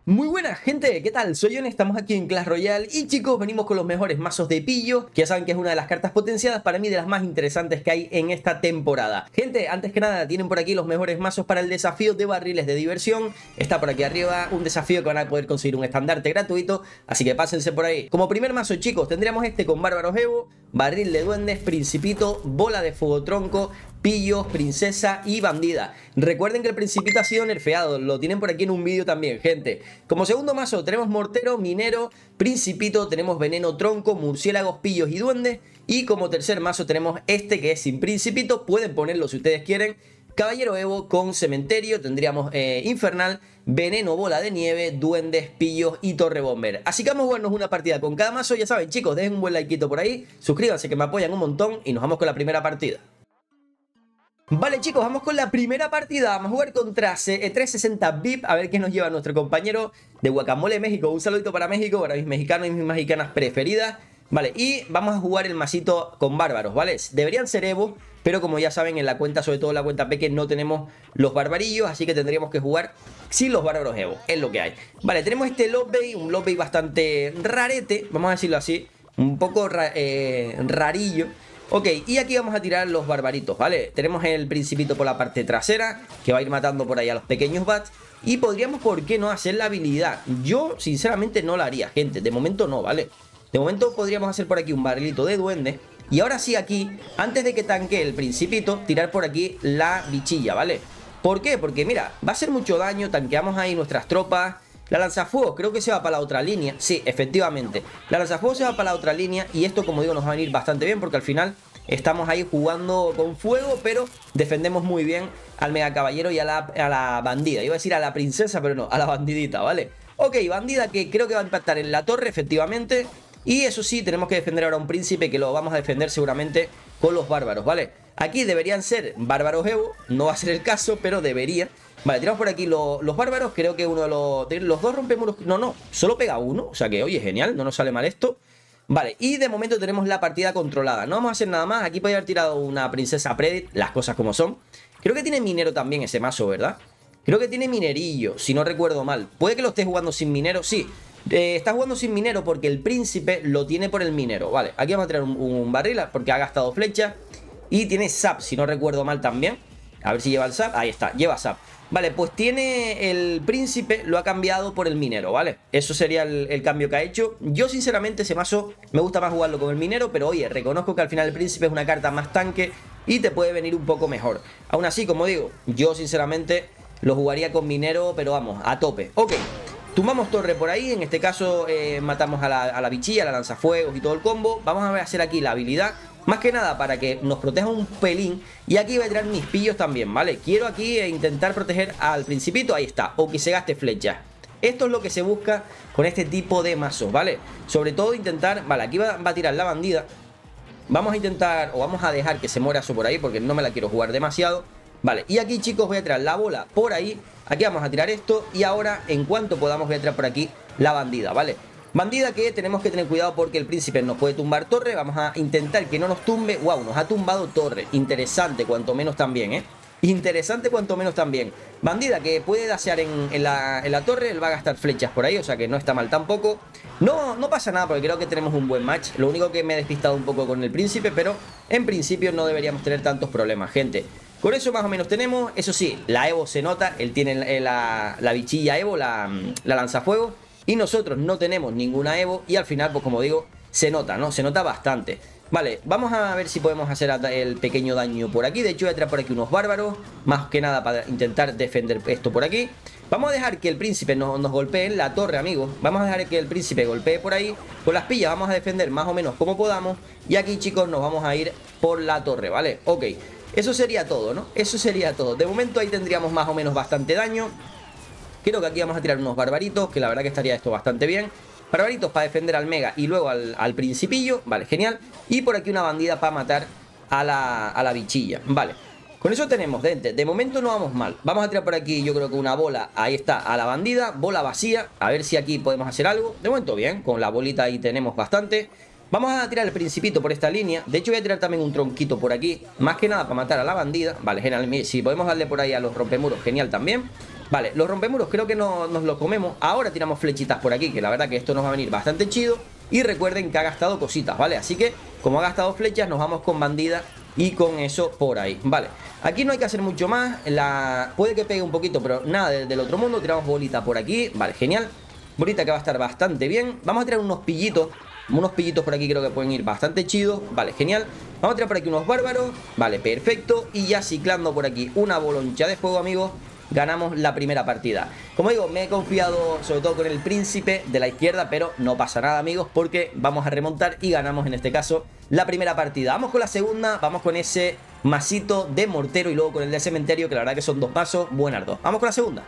Muy buena gente, ¿qué tal? Soy Yon, estamos aquí en Clash Royale y chicos, venimos con los mejores mazos de pillo, que ya saben que es una de las cartas potenciadas, para mí de las más interesantes que hay en esta temporada. Gente, antes que nada, tienen por aquí los mejores mazos para el desafío de barriles de diversión. Está por aquí arriba un desafío que van a poder conseguir un estandarte gratuito, así que pásense por ahí. Como primer mazo, chicos, tendríamos este con Bárbaros Evo, Barril de Duendes, Principito, Bola de Fuego Tronco, Pillos, Princesa y Bandida. Recuerden que el Principito ha sido nerfeado, lo tienen por aquí en un vídeo también, gente. Como segundo mazo tenemos Mortero, Minero, Principito, tenemos Veneno Tronco, Murciélagos, Pillos y Duendes. Y como tercer mazo tenemos este que es sin Principito, pueden ponerlo si ustedes quieren. Caballero Evo con Cementerio, tendríamos Infernal, Veneno, Bola de Nieve, Duendes, Pillos y Torre Bomber. Así que vamos a jugarnos una partida con cada mazo, ya saben chicos, dejen un buen likeito por ahí, suscríbanse que me apoyan un montón y nos vamos con la primera partida. Vale chicos, vamos con la primera partida, vamos a jugar contra 360 VIP, a ver qué nos lleva nuestro compañero de Guacamole México. Un saludito para México, para mis mexicanos y mis mexicanas preferidas. Vale, y vamos a jugar el masito con bárbaros, ¿vale? Deberían ser Evo, pero como ya saben en la cuenta, sobre todo en la cuenta Peque, no tenemos los barbarillos, así que tendríamos que jugar sin los bárbaros Evo, es lo que hay. Vale, tenemos este Lobby, un Lobby bastante rarete, vamos a decirlo así, un poco rarillo. Ok, y aquí vamos a tirar los barbaritos, ¿vale? Tenemos el Principito por la parte trasera, que va a ir matando por ahí a los pequeños bats. Y podríamos, ¿por qué no?, hacer la habilidad. Yo, sinceramente, no la haría, gente. De momento no, ¿vale? De momento podríamos hacer por aquí un barrilito de duende. Y ahora sí aquí, antes de que tanque el Principito, tirar por aquí la bichilla, ¿vale? ¿Por qué? Porque mira, va a hacer mucho daño, tanqueamos ahí nuestras tropas. La lanzafuegos creo que se va para la otra línea. Sí, efectivamente. La lanzafuegos se va para la otra línea. Y esto, como digo, nos va a venir bastante bien. Porque al final estamos ahí jugando con fuego. Pero defendemos muy bien al Mega Caballero y a la bandida. Iba a decir a la princesa, pero no, a la bandidita, ¿vale? Ok, bandida que creo que va a impactar en la torre, efectivamente. Y eso sí, tenemos que defender ahora a un príncipe, que lo vamos a defender seguramente con los bárbaros, ¿vale? Aquí deberían ser bárbaros Evo. No va a ser el caso, pero debería. Vale, tiramos por aquí los bárbaros. Creo que uno de los dos rompemos. No, solo pega uno. O sea que, oye, genial, no nos sale mal esto. Vale, y de momento tenemos la partida controlada. No vamos a hacer nada más. Aquí podría haber tirado una princesa Predit, las cosas como son. Creo que tiene minero también ese mazo, ¿verdad? Creo que tiene minerillo, si no recuerdo mal. Puede que lo esté jugando sin minero, sí. Está jugando sin minero porque el príncipe lo tiene por el minero. Vale, aquí vamos a tirar un barril porque ha gastado flecha. Y tiene zap, si no recuerdo mal también. A ver si lleva el zap. Ahí está, lleva zap. Vale, pues tiene el príncipe, lo ha cambiado por el minero, ¿vale? Eso sería el cambio que ha hecho. Yo sinceramente ese mazo me gusta más jugarlo con el minero, pero oye, reconozco que al final el príncipe es una carta más tanque y te puede venir un poco mejor. Aún así, como digo, yo sinceramente lo jugaría con minero, pero vamos, a tope. Ok, tumbamos torre por ahí, en este caso matamos a la bichilla, a la lanzafuegos y todo el combo. Vamos a hacer aquí la habilidad. Más que nada para que nos proteja un pelín. Y aquí voy a tirar mis pillos también, ¿vale? Quiero aquí intentar proteger al Principito. Ahí está, o que se gaste flecha. Esto es lo que se busca con este tipo de mazos, ¿vale? Sobre todo intentar... Vale, aquí va a tirar la bandida. Vamos a intentar, o vamos a dejar que se muera eso por ahí, porque no me la quiero jugar demasiado. Vale, y aquí chicos voy a tirar la bola por ahí. Aquí vamos a tirar esto. Y ahora, en cuanto podamos, voy a tirar por aquí la bandida, ¿vale? Bandida que tenemos que tener cuidado porque el príncipe nos puede tumbar torre. Vamos a intentar que no nos tumbe. Wow, nos ha tumbado torre. Interesante cuanto menos también, ¿eh? Interesante cuanto menos también. Bandida que puede dasear en la torre. Él va a gastar flechas por ahí, o sea que no está mal tampoco. No pasa nada porque creo que tenemos un buen match. Lo único que me he despistado un poco con el príncipe, pero en principio no deberíamos tener tantos problemas, gente. Con eso más o menos tenemos. Eso sí, la Evo se nota. Él tiene la bichilla Evo, la lanzafuego. Y nosotros no tenemos ninguna Evo y al final, pues como digo, se nota, ¿no? Se nota bastante. Vale, vamos a ver si podemos hacer el pequeño daño por aquí. De hecho voy a traer por aquí unos bárbaros, más que nada para intentar defender esto por aquí. Vamos a dejar que el príncipe nos golpee en la torre, amigos. Vamos a dejar que el príncipe golpee por ahí. Con las pillas vamos a defender más o menos como podamos. Y aquí, chicos, nos vamos a ir por la torre, ¿vale? Ok, eso sería todo, ¿no? Eso sería todo. De momento ahí tendríamos más o menos bastante daño. Creo que aquí vamos a tirar unos barbaritos, que la verdad que estaría esto bastante bien. Barbaritos para defender al Mega y luego al Principillo. Vale, genial. Y por aquí una bandida para matar a la bichilla. Vale, con eso tenemos, gente. De momento no vamos mal. Vamos a tirar por aquí, yo creo que una bola. Ahí está, a la bandida. Bola vacía. A ver si aquí podemos hacer algo. De momento bien, con la bolita ahí tenemos bastante. Vamos a tirar el principito por esta línea. De hecho voy a tirar también un tronquito por aquí, más que nada para matar a la bandida. Vale, genial. Si podemos darle por ahí a los rompemuros, genial también. Vale, los rompemuros creo que no, nos los comemos. Ahora tiramos flechitas por aquí, que la verdad que esto nos va a venir bastante chido. Y recuerden que ha gastado cositas, ¿vale? Así que como ha gastado flechas, nos vamos con bandida y con eso por ahí, ¿vale? Aquí no hay que hacer mucho más. Puede que pegue un poquito, pero nada del otro mundo. Tiramos bolita por aquí, vale, genial. Bolita que va a estar bastante bien. Vamos a tirar unos pillitos. Unos pillitos por aquí creo que pueden ir bastante chidos. Vale, genial. Vamos a tirar por aquí unos bárbaros. Vale, perfecto. Y ya ciclando por aquí una boloncha de fuego, amigos, ganamos la primera partida. Como digo, me he confiado sobre todo con el príncipe de la izquierda, pero no pasa nada, amigos, porque vamos a remontar y ganamos en este caso la primera partida. Vamos con la segunda, vamos con ese masito de mortero y luego con el de cementerio, que la verdad que son dos pasos buenardos. Vamos con la segunda.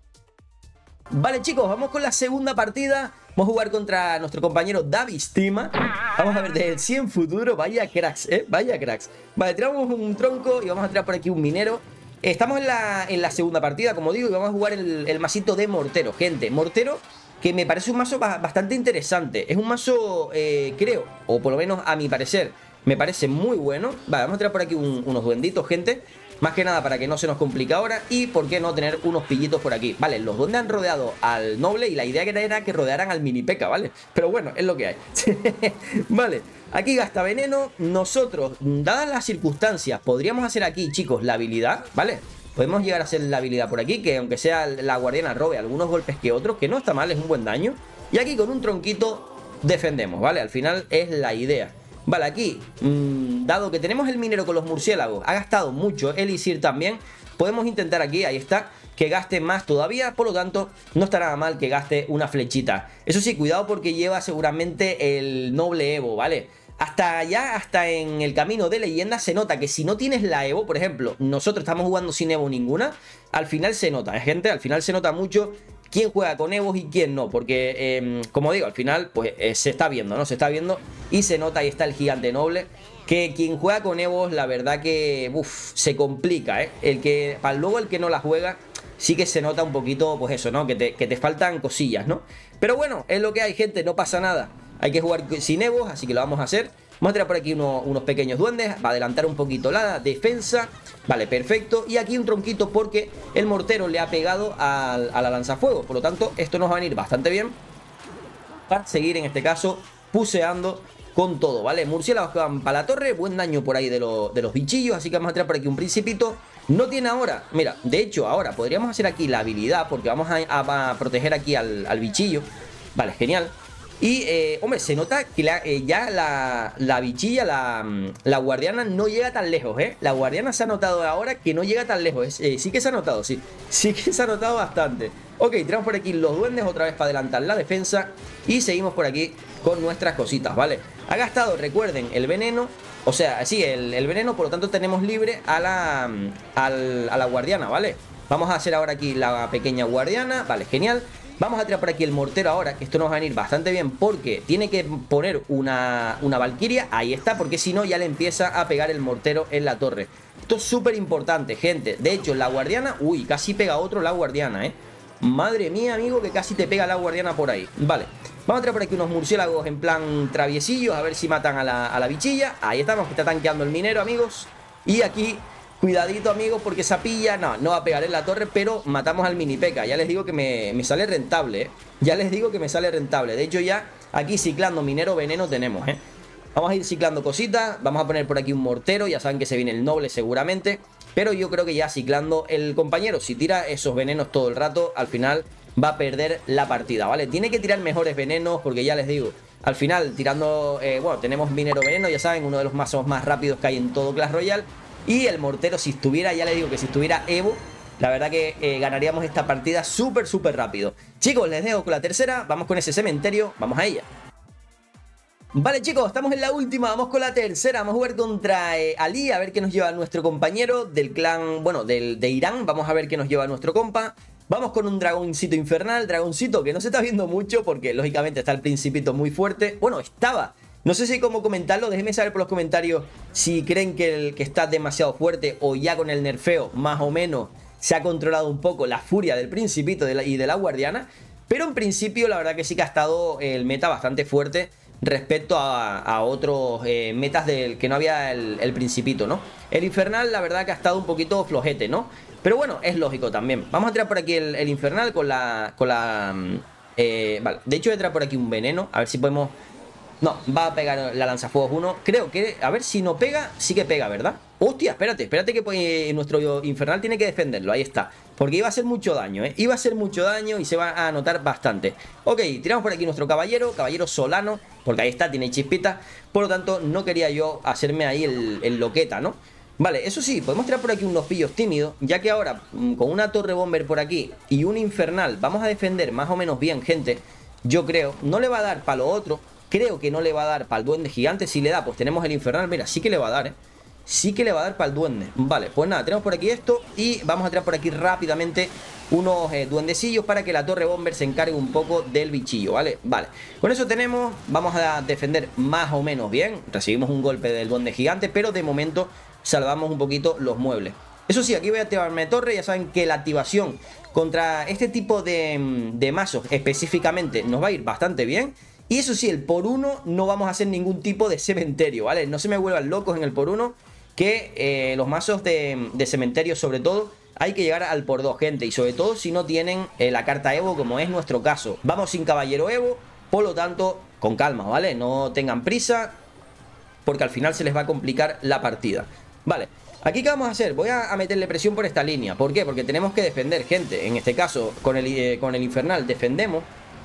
Vale, chicos, vamos con la segunda partida. Vamos a jugar contra nuestro compañero Davistima. Vamos a ver desde el 100 futuro. Vaya cracks, vaya cracks. Vale, tiramos un tronco y vamos a tirar por aquí un minero. Estamos en la segunda partida, como digo, y vamos a jugar el masito de mortero, gente. Mortero, que me parece un mazo bastante interesante. Es un mazo, creo, o por lo menos a mi parecer, me parece muy bueno. Vale, vamos a tirar por aquí unos duenditos, gente. Más que nada para que no se nos complique ahora. Y por qué no tener unos pillitos por aquí. Vale, los duendes han rodeado al noble y la idea era que rodearan al mini P.E.K.K.A, ¿vale? Pero bueno, es lo que hay. Vale, aquí gasta veneno. Nosotros, dadas las circunstancias, podríamos hacer aquí, chicos, la habilidad, ¿vale? Podemos llegar a hacer la habilidad por aquí, que aunque sea la guardiana robe algunos golpes que otros, que no está mal, es un buen daño. Y aquí con un tronquito defendemos, ¿vale? Al final es la idea. Vale, aquí, dado que tenemos el minero con los murciélagos, ha gastado mucho, Elixir también, podemos intentar aquí, ahí está, que gaste más todavía, por lo tanto, no está nada mal que gaste una flechita. Eso sí, cuidado porque lleva seguramente el noble Evo, ¿vale? Hasta allá, hasta en el camino de leyenda se nota que si no tienes la Evo, por ejemplo, nosotros estamos jugando sin Evo ninguna, al final se nota, gente, al final se nota mucho quién juega con Evos y quién no, porque como digo, al final pues se está viendo, ¿no? Se está viendo y se nota, ahí está el gigante noble, que quien juega con Evos, la verdad que se complica, ¿eh? Luego el que no la juega, sí que se nota un poquito, pues eso, ¿no? Que te faltan cosillas, ¿no? Pero bueno, es lo que hay, gente, no pasa nada. Hay que jugar sin Evos, así que lo vamos a hacer. Vamos a tirar por aquí unos pequeños duendes para adelantar un poquito la defensa. Vale, perfecto. Y aquí un tronquito porque el mortero le ha pegado a la lanzafuegos. Por lo tanto, esto nos va a venir bastante bien para seguir, en este caso, puseando con todo, ¿vale? Murciélagos que van para la torre. Buen daño por ahí de los bichillos. Así que vamos a tirar por aquí un principito. No tiene ahora. Mira, de hecho, ahora podríamos hacer aquí la habilidad porque vamos a proteger aquí al bichillo. Vale, genial. Y, hombre, se nota que ya la bichilla, la guardiana no llega tan lejos, ¿eh? La guardiana se ha notado ahora que no llega tan lejos. Sí que se ha notado, sí. Sí que se ha notado bastante. Ok, tiramos por aquí los duendes otra vez para adelantar la defensa. Y seguimos por aquí con nuestras cositas, ¿vale? Ha gastado, recuerden, el veneno. O sea, sí, el veneno, por lo tanto tenemos libre a la guardiana, ¿vale? Vamos a hacer ahora aquí la pequeña guardiana. Vale, genial. Vamos a tirar por aquí el mortero ahora, que esto nos va a venir bastante bien porque tiene que poner una valquiria. Ahí está, porque si no ya le empieza a pegar el mortero en la torre. Esto es súper importante, gente. De hecho, la guardiana... Uy, casi pega otro la guardiana, ¿eh? Madre mía, amigo, que casi te pega la guardiana por ahí. Vale, vamos a tirar por aquí unos murciélagos en plan traviesillos, a ver si matan a la bichilla. Ahí estamos, que está tanqueando el minero, amigos. Y aquí... Cuidadito, amigos, porque esa pilla no va a pegar en la torre, pero matamos al mini P.E.K.K.A. Ya les digo que me sale rentable, ¿eh? Ya les digo que me sale rentable. De hecho, ya aquí ciclando minero veneno tenemos, ¿eh? Vamos a ir ciclando cositas. Vamos a poner por aquí un mortero. Ya saben que se viene el noble seguramente. Pero yo creo que ya ciclando el compañero, si tira esos venenos todo el rato, al final va a perder la partida, ¿vale? Tiene que tirar mejores venenos porque ya les digo, al final tirando... bueno, tenemos minero veneno, ya saben, uno de los mazos más rápidos que hay en todo Clash Royale. Y el mortero, si estuviera, ya les digo que si estuviera Evo, la verdad que ganaríamos esta partida súper rápido. Chicos, les dejo con la tercera. Vamos con ese cementerio, vamos a ella. Vale, chicos, estamos en la última, vamos con la tercera. Vamos a jugar contra Ali, a ver qué nos lleva nuestro compañero del clan, bueno, de Irán. Vamos a ver qué nos lleva nuestro compa. Vamos con un dragoncito infernal, dragoncito que no se está viendo mucho porque lógicamente está el principito muy fuerte. Bueno, estaba... No sé si cómo comentarlo, déjenme saber por los comentarios si creen que está demasiado fuerte o ya con el nerfeo más o menos se ha controlado un poco la furia del principito y de la guardiana. Pero en principio la verdad que sí que ha estado el meta bastante fuerte respecto a otros metas del que no había el Principito, ¿no? El Infernal, la verdad que ha estado un poquito flojete, ¿no? Pero bueno, es lógico también. Vamos a tirar por aquí el Infernal con la... vale, de hecho voy a tirar por aquí un veneno, a ver si podemos... No, va a pegar la lanzafuegos 1. Creo que, a ver si no pega, sí que pega, ¿verdad? Hostia, espérate que pues, nuestro Infernal tiene que defenderlo, ahí está. Porque iba a hacer mucho daño, ¿eh? Iba a hacer mucho daño y se va a notar bastante. Ok, tiramos por aquí nuestro caballero solano, porque ahí está, tiene chispita. Por lo tanto, no quería yo hacerme ahí el loqueta, ¿no? Vale, eso sí, podemos tirar por aquí unos pillos tímidos, ya que ahora, con una torre bomber por aquí y un Infernal, vamos a defender más o menos bien, gente. Yo creo, no le va a dar para lo otro. Creo que no le va a dar para el duende gigante. Si le da, pues tenemos el Infernal. Mira, sí que le va a dar, sí que le va a dar para el duende. Vale, pues nada, tenemos por aquí esto. Y vamos a tirar por aquí rápidamente unos duendecillos para que la torre bomber se encargue un poco del bichillo, ¿vale? Vale, con eso tenemos. Vamos a defender más o menos bien. Recibimos un golpe del duende gigante, pero de momento salvamos un poquito los muebles. Eso sí, aquí voy a activarme torre. Ya saben que la activación contra este tipo de mazos específicamente nos va a ir bastante bien. Y eso sí, el por uno no vamos a hacer ningún tipo de cementerio, ¿vale? No se me vuelvan locos en el por uno, que los mazos de cementerio sobre todo hay que llegar al por 2, gente. Y sobre todo si no tienen la carta Evo, como es nuestro caso. Vamos sin caballero Evo, por lo tanto, con calma, ¿vale? No tengan prisa, porque al final se les va a complicar la partida. Vale, aquí ¿qué vamos a hacer? Voy a meterle presión por esta línea. ¿Por qué? Porque tenemos que defender, gente. En este caso, con el Infernal defendemos.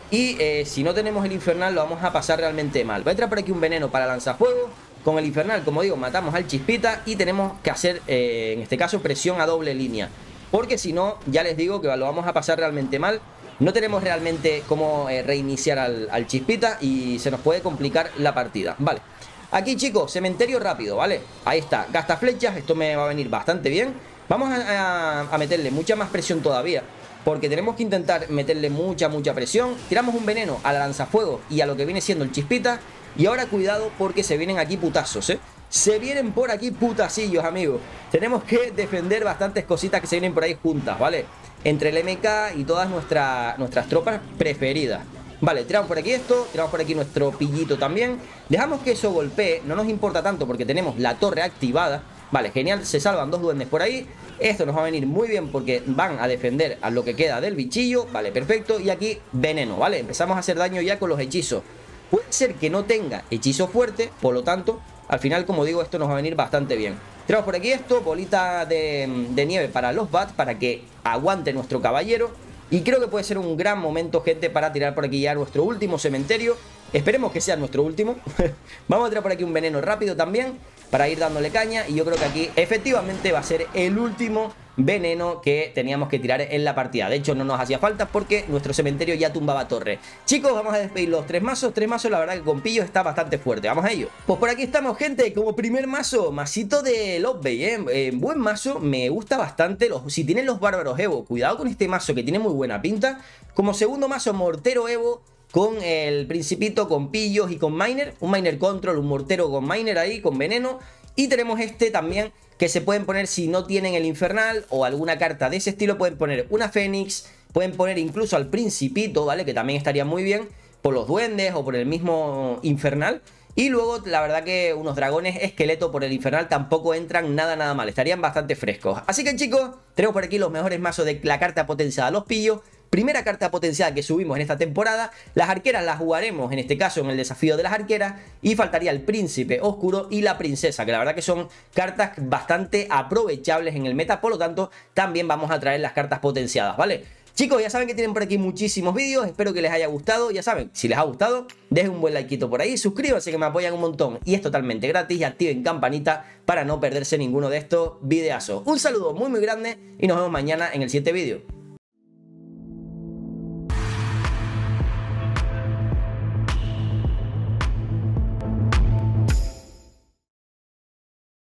Y si no tenemos el Infernal lo vamos a pasar realmente mal. Voy a entrar por aquí un veneno para lanzafuego. Con el Infernal, como digo, matamos al chispita. Y tenemos que hacer, en este caso, presión a doble línea. Porque si no, ya les digo que lo vamos a pasar realmente mal. No tenemos realmente cómo reiniciar al chispita. Y se nos puede complicar la partida. Vale, aquí chicos, cementerio rápido, ¿vale? Ahí está, gasta flechas, esto me va a venir bastante bien. Vamos a meterle mucha más presión todavía, porque tenemos que intentar meterle mucha presión. Tiramos un veneno a la lanzafuegos y a lo que viene siendo el chispita. Y ahora cuidado porque se vienen aquí putazos, ¿eh? Se vienen por aquí putacillos, amigos. Tenemos que defender bastantes cositas que se vienen por ahí juntas, ¿vale? Entre el MK y todas nuestras tropas preferidas. Vale, tiramos por aquí esto, tiramos por aquí nuestro pillito también. Dejamos que eso golpee, no nos importa tanto porque tenemos la torre activada. Vale, genial, se salvan dos duendes por ahí. Esto nos va a venir muy bien porque van a defender a lo que queda del bichillo. Vale, perfecto, y aquí veneno, ¿vale? Empezamos a hacer daño ya con los hechizos. Puede ser que no tenga hechizo fuerte, por lo tanto, al final, como digo, esto nos va a venir bastante bien. Tiramos por aquí esto, bolita de nieve para los bats, para que aguante nuestro caballero. Y creo que puede ser un gran momento, gente, para tirar por aquí ya nuestro último cementerio. Esperemos que sea nuestro último. Vamos a tirar por aquí un veneno rápido también, para ir dándole caña. Y yo creo que aquí efectivamente va a ser el último veneno que teníamos que tirar en la partida. De hecho no nos hacía falta porque nuestro cementerio ya tumbaba torre. Chicos, vamos a despedir los tres mazos. Tres mazos, la verdad que con pillos está bastante fuerte. Vamos a ello. Pues por aquí estamos, gente, como primer mazo, masito de Lovebay, buen mazo, me gusta bastante. Si tienen los bárbaros Evo, cuidado con este mazo que tiene muy buena pinta. Como segundo mazo, mortero Evo, con el principito, con pillos y con miner. Un miner control, un mortero con miner ahí, con veneno. Y tenemos este también, que se pueden poner si no tienen el infernal o alguna carta de ese estilo. Pueden poner una fénix, pueden poner incluso al principito, ¿vale? Que también estaría muy bien por los duendes o por el mismo infernal. Y luego la verdad que unos dragones esqueleto por el infernal tampoco entran nada mal, estarían bastante frescos. Así que chicos, tenemos por aquí los mejores mazos de la carta potenciada a los pillos. Primera carta potenciada que subimos en esta temporada. Las arqueras las jugaremos en este caso en el desafío de las arqueras. Y faltaría el príncipe oscuro y la princesa, que la verdad que son cartas bastante aprovechables en el meta. Por lo tanto, también vamos a traer las cartas potenciadas, ¿vale? Chicos, ya saben que tienen por aquí muchísimos vídeos, espero que les haya gustado. Ya saben, si les ha gustado, dejen un buen likeito por ahí, suscríbanse que me apoyan un montón y es totalmente gratis, y activen campanita para no perderse ninguno de estos videazos. Un saludo muy grande y nos vemos mañana en el siguiente vídeo.